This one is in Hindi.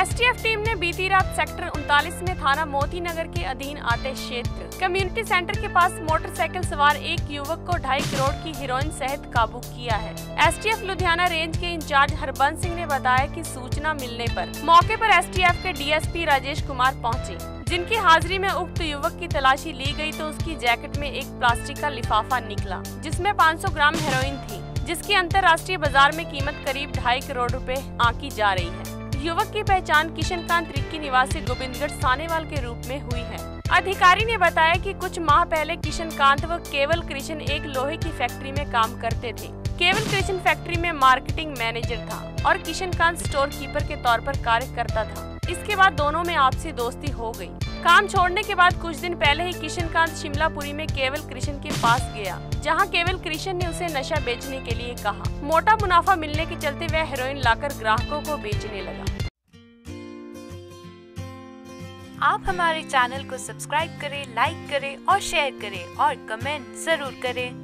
एसटीएफ टीम ने बीती रात सेक्टर 39 में थाना मोती नगर के अधीन आते क्षेत्र कम्युनिटी सेंटर के पास मोटरसाइकिल सवार एक युवक को 2.5 करोड़ की हेरोइन सहित काबू किया है। एसटीएफ लुधियाना रेंज के इंचार्ज हरबंस सिंह ने बताया कि सूचना मिलने पर मौके पर एसटीएफ के डीएसपी राजेश कुमार पहुंचे, जिनकी हाजिरी में उक्त युवक की तलाशी ली गई तो उसकी जैकेट में एक प्लास्टिक का लिफाफा निकला, जिसमें 500 ग्राम हेरोइन थी, जिसकी अंतर्राष्ट्रीय बाजार में कीमत करीब 2.5 करोड़ रुपए आंकी जा रही है। युवक की पहचान किशनकांत रिक्की निवासी गोविंदगढ़ सानेवाल के रूप में हुई है। अधिकारी ने बताया कि कुछ माह पहले किशनकांत व केवल कृष्ण एक लोहे की फैक्ट्री में काम करते थे। केवल कृष्ण फैक्ट्री में मार्केटिंग मैनेजर था और किशनकांत स्टोर कीपर के तौर पर कार्य करता था। इसके बाद दोनों में आपसी दोस्ती हो गई। काम छोड़ने के बाद कुछ दिन पहले ही किशनकांत शिमलापुरी में केवल कृष्ण के पास गया, जहां केवल कृष्ण ने उसे नशा बेचने के लिए कहा। मोटा मुनाफा मिलने के चलते वह हेरोइन लाकर ग्राहकों को बेचने लगा। आप हमारे चैनल को सब्सक्राइब करें, लाइक करें और शेयर करें और कमेंट जरूर करें।